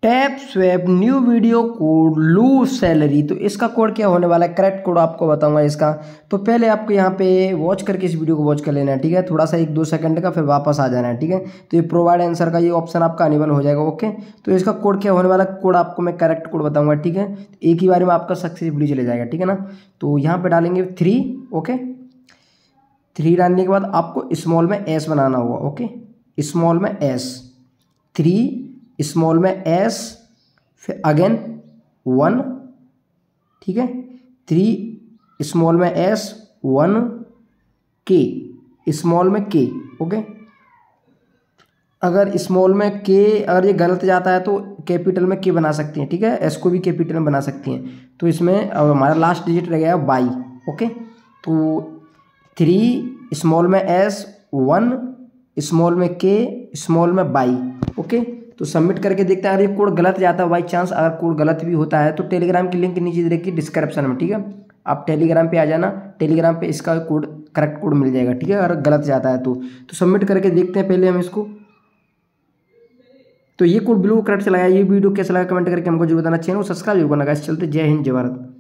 Tap swap new video code lose salary. तो इसका code क्या होने वाला है, करेक्ट कोड आपको बताऊंगा इसका। तो पहले आपको यहाँ पे वॉच करके इस वीडियो को वॉच कर लेना है, ठीक है, थोड़ा सा 1-2 सेकंड का, फिर वापस आ जाना है, ठीक है। तो ये प्रोवाइड आंसर का ये ऑप्शन आपका अनेबल हो जाएगा, ओके। तो इसका कोड क्या होने वाला, कोड आपको मैं करेक्ट कोड बताऊंगा, ठीक है। एक ही बार में आपका सक्सेसफुली चले जाएगा, ठीक है ना। तो यहाँ पे डालेंगे 3, ओके। 3 डालने के बाद आपको स्मॉल में एस बनाना होगा, ओके, स्मॉल में एस, 3 स्मॉल में एस, फिर अगेन 1, ठीक है, 3 स्मॉल में एस, 1 के स्मॉल में के, ओके। अगर स्मॉल में के अगर ये गलत जाता है तो कैपिटल में के बना सकती हैं, ठीक है, एस को भी कैपिटल में बना सकती हैं। तो इसमें अब हमारा लास्ट डिजिट रह गया बाई, ओके। तो 3 स्मॉल में एस, 1 स्मॉल में के, स्मॉल में बाई, ओके। तो सबमिट करके देखते हैं। अगर ये कोड गलत जाता है बाई चांस, अगर कोड गलत भी होता है तो टेलीग्राम की लिंक नीचे देखिए डिस्क्रिप्शन में, ठीक है। आप टेलीग्राम पे आ जाना, टेलीग्राम पे इसका कोड करेक्ट कोड मिल जाएगा, ठीक है, अगर गलत जाता है तो सबमिट करके देखते हैं पहले हम इसको। तो ये कोड बिल्कुल करेक्ट चला गया। ये वीडियो कैसा लगा कमेंट करके हमको जरूर बताना, चैनल को सब्सक्राइब जरूर करना गाइस। चलते जय हिंद जय भारत।